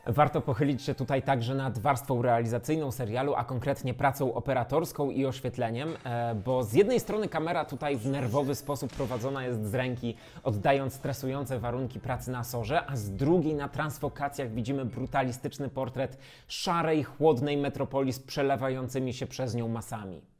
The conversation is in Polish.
Warto pochylić się tutaj także nad warstwą realizacyjną serialu, a konkretnie pracą operatorską i oświetleniem, bo z jednej strony kamera tutaj w nerwowy sposób prowadzona jest z ręki, oddając stresujące warunki pracy na sorze, a z drugiej na transfokacjach widzimy brutalistyczny portret szarej, chłodnej metropolii z przelewającymi się przez nią masami.